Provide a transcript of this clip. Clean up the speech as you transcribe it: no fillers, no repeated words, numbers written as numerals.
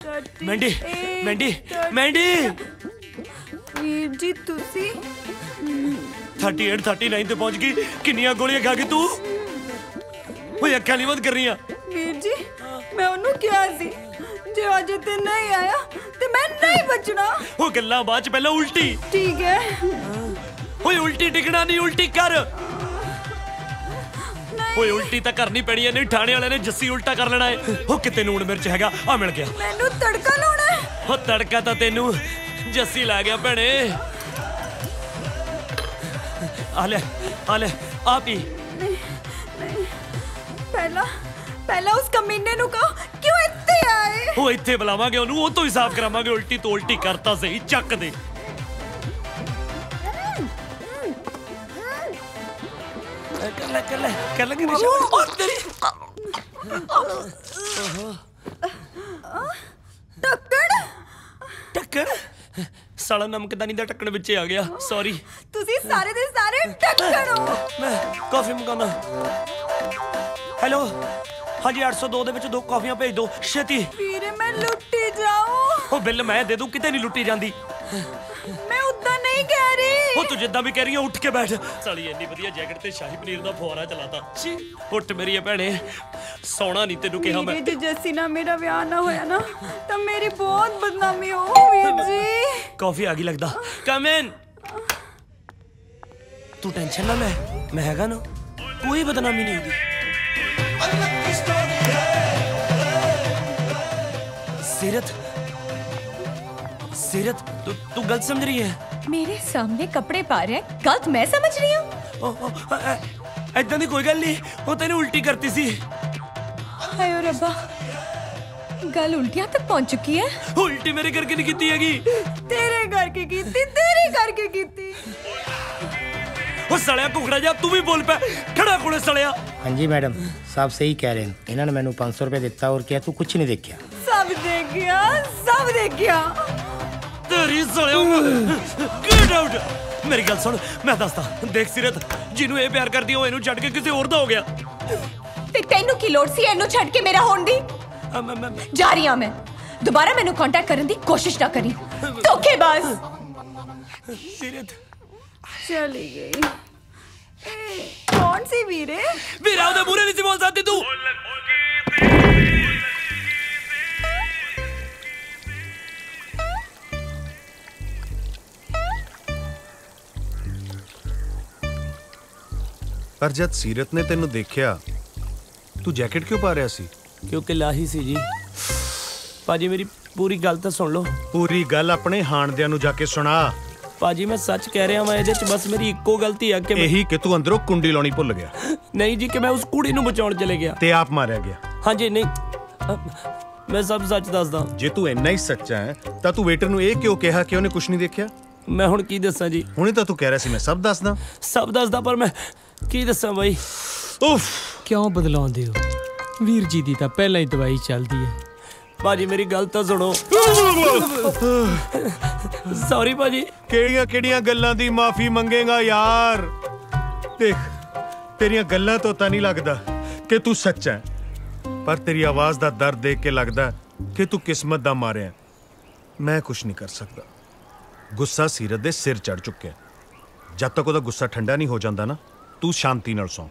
मैंडी मैंडी मैंडी वीर जी तुसी 38 39 ਤੇ ਪਹੁੰਚ ਗਈ। ਕਿੰਨੀਆਂ ਗੋਲੀਆਂ ਖਾ ਗਈ ਤੂੰ? ਓਏ ਅੱਖਾਂ ਨਹੀਂ ਬੰਦ ਕਰ ਰਹੀਆਂ। ਵੀਰ ਜੀ ਮੈਂ ਉਹਨੂੰ ਕਿਹਾ ਸੀ ਜੇ ਅਜੇ ਤੇ ਨਹੀਂ ਆਇਆ ਤੇ ਮੈਂ ਨਹੀਂ ਬਚਣਾ। ਉਹ ਗੱਲਾਂ ਬਾਅਦ ਚ, ਪਹਿਲਾਂ ਉਲਟੀ। ਠੀਕ ਹੈ। ਓਏ ਉਲਟੀ ਟਿਕਣਾ ਨਹੀਂ, ਉਲਟੀ ਕਰ। ਓਏ ਉਲਟੀ ਤਾਂ ਕਰਨੀ ਪੈਣੀ ਹੈ, ਨਹੀਂ ਥਾਣੇ ਵਾਲਿਆਂ ਨੇ ਜੱਸੀ ਉਲਟਾ ਕਰ ਲੈਣਾ ਹੈ। ਉਹ ਕਿਤੇ ਨੂਣ ਮਿਰਚ ਹੈਗਾ, ਆ ਮਿਲ ਗਿਆ। ਮੈਨੂੰ ਤੜਕਾ ਲਾਉਣਾ ਹੈ। ਉਹ ਤੜਕਾ ਤਾਂ ਤੈਨੂੰ ਜੱਸੀ ਲਾ ਗਿਆ ਭੈਣੇ। ਆ ਲੈ ਆ ਪੀ। ਪਹਿਲਾਂ ਉਸ ਕਮੀਨੇ ਨੂੰ ਕਹੋ ਕਿਉਂ ਇੱਥੇ ਆਏ। ਉਹ ਇੱਥੇ ਬੁਲਾਵਾਂਗੇ ਉਹਨੂੰ, ਉਹ ਤੋਂ ਹੀ ਸਾਫ਼ ਕਰਾਵਾਂਗੇ। ਉਲਟੀ ਤੋਂ ਉਲਟੀ ਕਰਤਾ ਸਹੀ, ਚੱਕ ਦੇ। ਕਰ ਲੈ ਢੱਕਣ ਸਾਲਾ ਨਮਕਦਾਨੀ ਦਾ ਢੱਕਣ ਵਿੱਚੇ ਆ ਗਿਆ। ਸੌਰੀ। ਤੁਸੀਂ ਸਾਰੇ ਦੇ ਸਾਰੇ ਢੱਕਣ ਹੋ। ਮੈਂ ਕਾਫੀ ਮੰਗਾਉਣਾ। ਹੈਲੋ ਹਾਂਜੀ 802 ਦੇ ਵਿੱਚ 2 ਕਾਫੀਆਂ ਭੇਜ ਦਿਓ ਛੇਤੀ। ਵੀਰੇ ਮੈਂ ਲੁੱਟੀ ਜਾऊं। ਉਹ ਬਿੱਲ ਮੈਂ ਦੇ ਦੂੰ, ਕਿਤੇ ਨਹੀਂ ਲੁੱਟੀ ਜਾਂਦੀ। ਮੈਂ ਉਦਾਂ ਨਹੀਂ ਕਹਿ ਰਹੀ। ਉਹ ਤੂੰ ਜਿੱਦਾਂ ਵੀ ਕਹਿ ਰਹੀ ਹੈ ਉੱਠ ਕੇ ਬੈਠ। ਸਾਲੀ ਇੰਨੀ ਵਧੀਆ ਜੈਕਟ ਤੇ ਸ਼ਾਹੀ ਪਨੀਰ ਦਾ ਫੁਆਰਾ ਚਲਾਤਾ। ਉੱਠ ਮੇਰੀ ਭੈਣੇ, ਸੌਣਾ ਨਹੀਂ ਤੈਨੂੰ ਕਿਹਾ ਮੈਂ। ਜੇ ਜੱਸੀ ਨਾਲ ਮੇਰਾ ਵਿਆਹ ਨਾ ਹੋਇਆ ਨਾ ਤਾਂ ਮੇਰੀ ਬਹੁਤ ਬਦਨਾਮੀ ਹੋ ਵੀਰ ਜੀ। ਕਾਫੀ ਆ ਗਈ ਲੱਗਦਾ। ਕਮ ਇਨ। ਤੂੰ ਟੈਨਸ਼ਨ ਨਾ ਲੈ, ਮੈਂ ਹੈਗਾ ਨਾ, ਕੋਈ ਬਦਨਾਮੀ ਨਹੀਂ ਹੋਗੀ। सीरत तू गलत समझ रही है। मेरे सामने कपड़े पा रहे हैं, गलत मैं समझ रही हूँ। ऐसा दी कोई गल नहीं, वो तेने उल्टी करती सी। हाय रब्बा, गल उल्टियां तक पहुंच चुकी है। उल्टी मेरे करके नहीं कीती हैगी, तेरे करके कीती, तेरे करके कीती। वो सड़िया कुकड़ा जा, तू भी बोल पे खड़ा कोले सड़िया। हाँ जी मैडम साहब सही कह रहे हैं। इन्होंने मैंने 500 रुपये दिता और क्या तू कुछ नहीं देखा। सब देख गया, सब देख गया। तेरी सड़िया गेट आउट। मेरी गल सुन, मैं दसदा देख सीरत जिन्हों ये प्यार करदी हो, इन्हू छड्ड के किसी होर दा हो गया। ते तैनू की लोड़ सी इन्हू छड्ड के मेरा होण दी? जा रही हां मैं, दोबारा मैनू कांटेक्ट करन दी कोशिश ना करी, धोखेबाज। सीरत चली गई। कौन सी वीरे? वीरा उधर बुरे नहीं सी बोल सकती तू। पर जब सीरत ने तेनू देखा तू जैकेट क्यों पा रहा सी? क्योंकि लाही सी जी। पाजी मेरी पूरी गल तो सुन लो। पूरी गल अपने हाणदियां नू जाके सुना। पाजी मैं सच कह रहा मैं, बस मेरी इक्को गलती है कि यही कि तू अंदरों कुंडी लाउणी भुल गया। नहीं जी, कि मैं उस कुड़ी नू बचाउण चले गया ते आप मारिया गया। हाँ जी नहीं, मैं सब सच दसदा। जे तू इन्ना ही सच्चा है तां तू वेटर नू ये क्यों कहा कि उन्हें कुछ नहीं देखा? मैं हुण की दसां जी? हुणे तां तू कह रहा सी मैं सब दसदा। सब दसदा पर मैं की दसां बाई। उफ क्यों बदलाउंदे हो? वीर जी दी तां पहलां ही दवाई चलदी है। भाजी मेरी गल तो सुनो। सॉरी भाजी। केड़ियां केड़ियां गल्लां दी माफी मंगेगा यार? देख तेरियां गल्लां तो तां नहीं लगदा कि तू सच्चा है, पर तेरी आवाज दा दर्द देख के लगदा कि तू किस्मत दा मारिया। मैं कुछ नहीं कर सकदा। गुस्सा सीरत दे सिर चढ़ चुके। जब तक ओदा गुस्सा ठंडा नहीं हो जांदा ना, तू शांति नाल सौ।